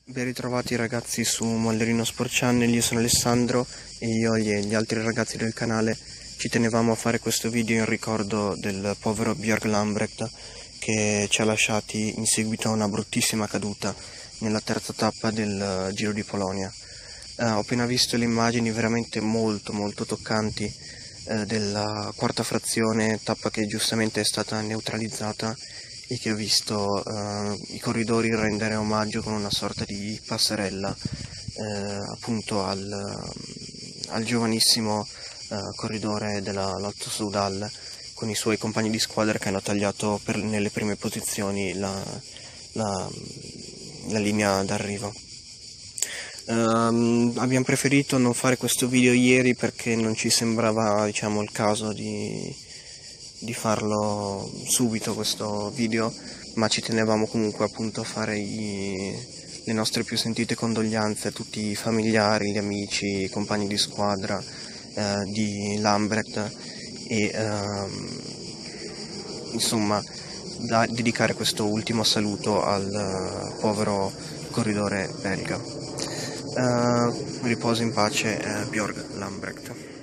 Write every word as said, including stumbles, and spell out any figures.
Ben ritrovati ragazzi su Mollerino Sport Channel, io sono Alessandro e io e gli altri ragazzi del canale ci tenevamo a fare questo video in ricordo del povero Björn Lambrecht che ci ha lasciati in seguito a una bruttissima caduta nella terza tappa del Giro di Polonia. Eh, ho appena visto le immagini veramente molto molto toccanti eh, della quarta frazione, tappa che giustamente è stata neutralizzata e che ho visto eh, i corridori rendere omaggio con una sorta di passerella eh, appunto al, al giovanissimo eh, corridore della Lotto Soudal con i suoi compagni di squadra che hanno tagliato per, nelle prime posizioni la, la, la linea d'arrivo. Um, abbiamo preferito non fare questo video ieri perché non ci sembrava, diciamo, il caso di di farlo subito questo video, ma ci tenevamo comunque appunto a fare i, le nostre più sentite condoglianze a tutti i familiari, gli amici, i compagni di squadra eh, di Lambrecht e ehm, insomma da dedicare questo ultimo saluto al uh, povero corridore belga. Uh, riposa in pace uh, Björn Lambrecht.